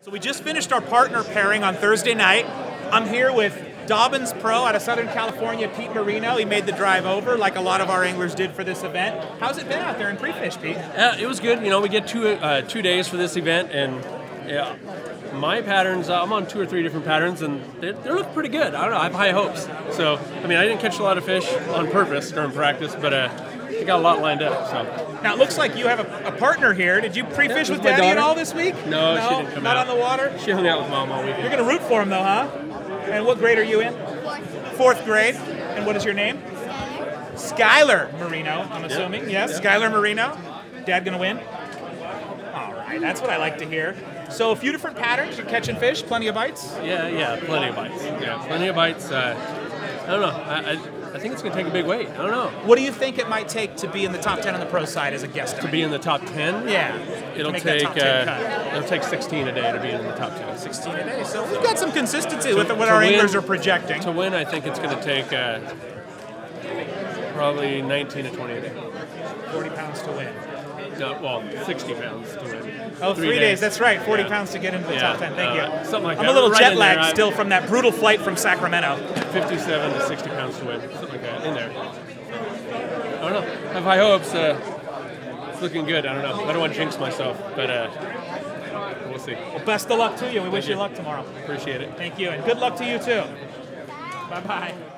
So we just finished our partner pairing on Thursday night. I'm here with Dobbins Pro out of Southern California, Pete Marino. He made the drive over like a lot of our anglers did for this event. How's it been out there in pre-fish, Pete? It was good. You know, we get two days for this event, and yeah, my patterns, I'm on 2 or 3 different patterns, and they look pretty good. I don't know, I have high hopes. So, I mean, I didn't catch a lot of fish on purpose during practice, but I got a lot lined up. So. Now, it looks like you have a partner here. Did you pre-fish with Daddy at all this week? No, she didn't come out. Not on the water? She hung out with Mom all weekend. You're going to root for him, though, huh? And what grade are you in? Fourth grade. And what is your name? Skylar Marino, I'm assuming. Yes, Yep. Skylar Marino. Dad going to win? All right, that's what I like to hear. So a few different patterns. You're catching fish, plenty of bites? Yeah, plenty of bites. Yeah, plenty of bites. I don't know. I think it's going to take a big weight. I don't know. What do you think it might take to be in the top 10 on the pro side as a guest? To be in the top 10? Yeah. It'll take 16 a day to be in the top 10. 16 a day. So we've got some consistency with what our anglers are projecting. To win, I think it's going to take probably 19 to 20 a day. 40 pounds to win. No, well, 60 pounds to win. Oh, 3 days. That's right. 40 pounds to get into the top 10. Thank you. Something like that. I'm a little jet lagged still from that brutal flight from Sacramento. 57 to 60 pounds to win. Something like that. In there. I don't know. I have high hopes. It's looking good. I don't know. I don't want to jinx myself, but we'll see. Well, best of luck to you. We wish you luck tomorrow. Appreciate it. Thank you. And good luck to you, too. Bye-bye.